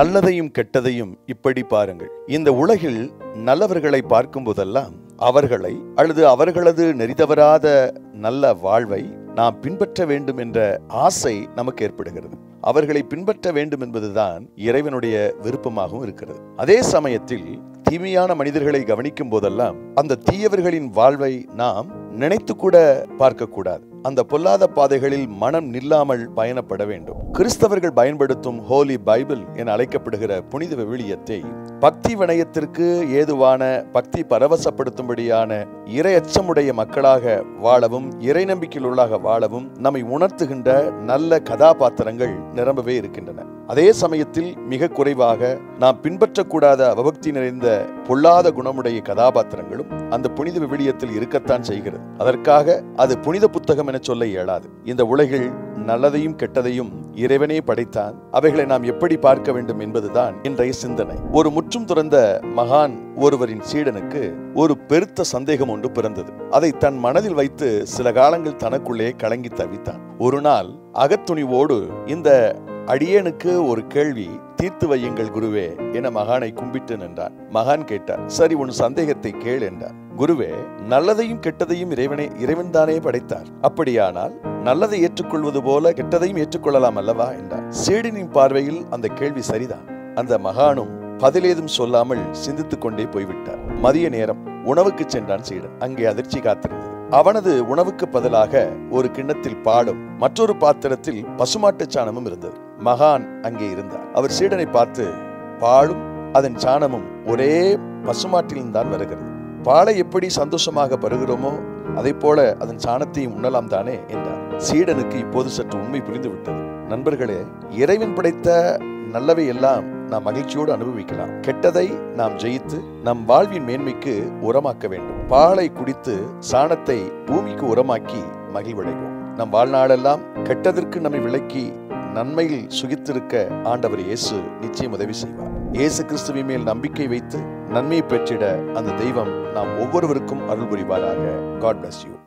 நல்லதையும் கெட்டதையும் இப்படி பாருங்கள். இந்த உலகில் நல்லவர்களை பார்க்கும் போதெல்லாம் அவர்களை அல்லது அவர்களது நெறிதவராத நல்ல வாழ்வை நாம் பின்பற்ற வேண்டும் என்ற ஆசை நமக்கு ஏற்படுகிறது. அவர்களை பின்பற்ற வேண்டும் என்பதுதான் இறைவனுடைய விருப்பமாகவும் இருக்கிறது. அதே சமயத்தில் தீமையான மனிதர்களை கவனிக்கும் போதெல்லாம் அந்த தீயவர்களின் வாழ்வை நாம் நினைத்து கூட பார்க்க கூடாது. அந்த பொல்லாத பாதைகளில் மனம் நில்லாமல் பயணப்பட வேண்டும். கிறிஸ்தவர்கள் பயன்படுத்தும் ஹோலி பைபிள் என அழைக்கப்படுகிற புனித விவிலியத்தை பக்தி வினயத்திற்கு ஏதுவான பக்தி பரவசப்படுத்தும்படியான இறை அச்சமுடைய மக்களாக வாழவும் இறை நம்பிக்கையுள்ளாக வாழவும் நம்மை உணர்த்துகின்ற நல்ல கதாபாத்திரங்கள் நிரம்பவே இருக்கின்றன. அதே சமயத்தில் மிக குறைவாக நாம் பின்பற்றக்கூடாத அவபக்தி நிறைந்த பொல்லாத குணமுடைய கதாபாத்திரங்களும் அந்த புனித விவிலியத்தில் இருக்கத்தான் செய்கிறது. அதற்காக அது புனித புத்தகம் என சொல்ல இயலாது. இந்த உலகில் நல்லதையும் கெட்டதையும் இறைவனே படைத்தான். அவைகளை நாம் எப்படி பார்க்க வேண்டும் என்பதுதான் இன்றைய சிந்தனை. ஒரு முற்றும் துறந்த மகான் ஒருவரின் சீடனுக்கு ஒரு பெருத்த சந்தேகம் ஒன்று பிறந்தது. அதை தன் மனதில் வைத்து சில காலங்கள் தனக்குள்ளே கலங்கி தவித்தான். ஒரு நாள் அகத்துணிவோடு இந்த அடியேனுக்கு ஒரு கேள்வி தீர்த்து வையுங்கள் குருவே என மகானை கும்பிட்டு நின்றான். மகான் கேட்டார், சரி உன் சந்தேகத்தை கேள் என்றார். குருவே, நல்லதையும் கெட்டதையும் இறைவன் தானே படைத்தார். அப்படியானால் நல்லதை ஏற்றுக்கொள்வது போல கெட்டதையும் ஏற்றுக்கொள்ளலாம் அல்லவா என்றார். சீடனின் பார்வையில் அந்த கேள்வி சரிதான். அந்த மகானும் பதிலேதும் சொல்லாமல் சிந்தித்துக் கொண்டே போய்விட்டார். மதிய நேரம் உணவுக்கு சென்றான் சீடன். அங்கே அதிர்ச்சி காத்திருந்தது. அவனது உணவுக்கு பதிலாக ஒரு கிண்ணத்தில் பாலும் மற்றொரு பாத்திரத்தில் பசுமாட்டு சாணமும் இருந்தது. மகான் அங்கே இருந்தார். அவர் சீடனை பார்த்து, பாலும் அதன் சாணமும் ஒரே பசுமாட்டிலும் தான் வருகிறது. பாலை எப்படி சந்தோஷமாக பருகிறோமோ அதை போல அதன் சாணத்தையும் உண்ணலாம் தானே என்றார். சீடனுக்கு இப்போது சற்று உண்மை புரிந்துவிட்டது. நண்பர்களே, இறைவன் படைத்த நல்லவை எல்லாம் நாம் மகிழ்ச்சியோடு அனுபவிக்கலாம். கெட்டதை நாம் ஜெயித்து நம் வாழ்வின் மேன்மைக்கு உரமாக்க வேண்டும். பாலை குடித்து சாணத்தை பூமிக்கு உரமாக்கி மகிழ்வடைவோம். நம் வாழ்நாளெல்லாம் கெட்டதற்கு நம்மை விலக்கி நன்மையில் சுகித்திருக்க ஆண்டவர் இயேசு நிச்சயம் உதவி செய்வார். இயேசு கிறிஸ்துவின் மேல் நம்பிக்கை வைத்து நன்மையை பெற்றிட அந்த தெய்வம் நாம் ஒவ்வொருவருக்கும் அருள் புரிவாராக. God bless you.